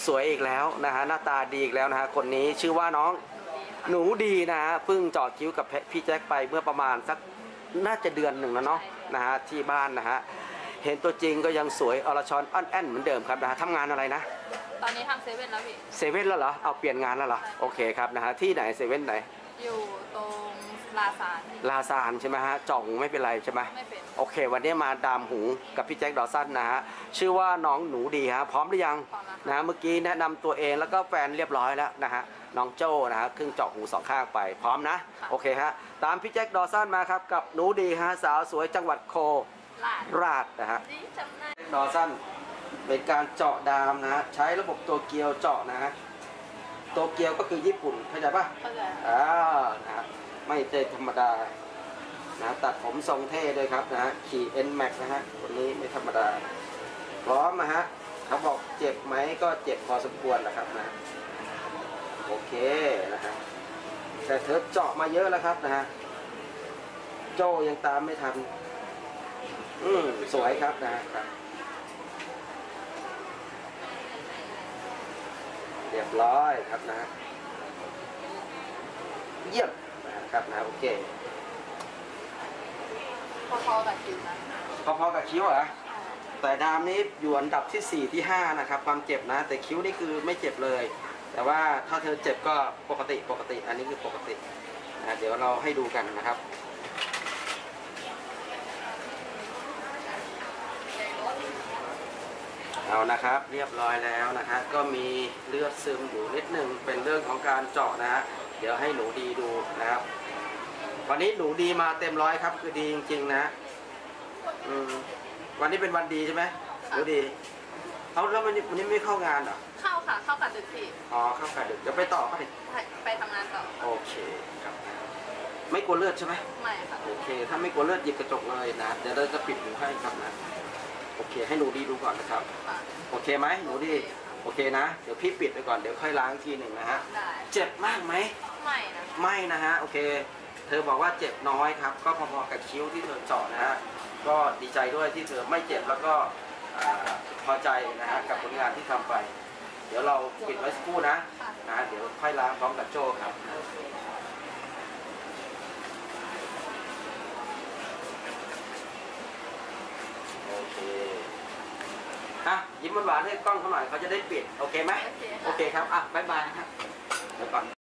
วยอีกแล้วนะฮะหน้าตาดีอีกแล้วนะฮะคนนี้ชื่อว่าน้องหนูดีนะฮะเพิ่งเจาะคิ้วกับพี่แจ็คไปเมื่อประมาณสักน่าจะเดือนหนึ่งแล้วเนาะนะฮะที่บ้านนะฮะเห็นตัวจริงก็ยังสวยอรชรอ่อนแอนเหมือนเดิมครับนะฮะทำงานอะไรนะตอนนี้ทำเซเว่นแล้วพี่เซเว่นแล้วเหรอเอาเปลี่ยนงานแล้วเหรอโอเคครับนะฮะที่ไหนเซเว่นไหนอยู่ตรงลาซานใช่ไหมฮะจ่องไม่เป็นไรใช่ไหมไม่เป็นโอเควันนี้มาดามหูกับพี่แจ็คดอสันนะฮะชื่อว่าน้องหนูดีฮะพร้อมหรือยังนะฮะเมื่อกี้แนะนำตัวเองแล้วก็แฟนเรียบร้อยแล้วนะฮะน้องโจ้นะฮะครึ่งเจาะหูสองข้างไปพร้อมนะโอเคฮะตามพี่แจ็คดอสันมาครับกับหนูดีฮะสาวสวยจังหวัดโคราชนะฮะดอสันเป็นการเจาะดามนะฮะใช้ระบบตัวเกียวเจาะนะฮะตัวเกียวก็คือญี่ปุ่นเข้าใจป่ะนะฮะไม่ใช่ธรรมดานะตัดผมทรงเท่ด้วยครับนะฮะขี่ N-Max นะฮะวันนี้ไม่ธรรมดาพร้อมนะฮะเขาบอกเจ็บไหมก็เจ็บพอสมควรแหละครับนะโอเคนะฮะแต่เธอเจาะมาเยอะแล้วครับนะฮะโจยังตามไม่ทันสวยครับนะครับเรียบร้อยครับนะเยี่ยมนะครับนะโอเคพอๆกับคิ้วนะพอๆกับคิ้วเหรอแต่ดามนี้อยู่อันดับที่4ที่5นะครับความเจ็บนะแต่คิ้วนี่คือไม่เจ็บเลยแต่ว่าถ้าเธอเจ็บก็ปกติอันนี้คือปกตินะเดี๋ยวเราให้ดูกันนะครับเอานะครับเรียบร้อยแล้วนะฮะก็มีเลือดซึมอยู่นิดนึงเป็นเรื่องของการเจาะนะฮะเดี๋ยวให้หนูดีดูนะครับวันนี้หนูดีมาเต็มร้อยครับคือดีจริงๆนะวันนี้เป็นวันดีใช่ไหมหนูดีเอาแล้ววันนี้ไม่เข้างานเหรอเข้าค่ะเข้ากะดึกพี่อ๋อเข้ากะดึกเดี๋ยวไปต่อไปทำงานต่อโอเคครับไม่กลัวเลือดใช่ไหมไม่ค่ะโอเคถ้าไม่กลัวเลือดหยิบกระจกเลยนะเดี๋ยวเราจะปิดหูให้ครับนะโอเคให้หนูดีดูก่อนนะครับโอเคไหมหนูดีโอเคนะเดี๋ยวพี่ปิดไปก่อนเดี๋ยวค่อยล้างทีหนึ่งนะฮะเจ็บมากไหมไม่นะฮะโอเคเธอบอกว่าเจ็บน้อยครับก็พอๆกับคิ้วที่เธอเจาะนะฮะก็ดีใจด้วยที่เธอไม่เจ็บแล้วก็พอใจนะฮะกับผลงานที่ทำไปเดี๋ยวเราปิดไว้สักครู่นะเดี๋ยวค่อยล้างพร้อมกับโจ้ครับโอเคยิ้มหวานๆให้กล้องเขาหน่อยเขาจะได้ปิดโอเคไหมโอเคครับบ๊ายบายครับเดี๋ยวก่อน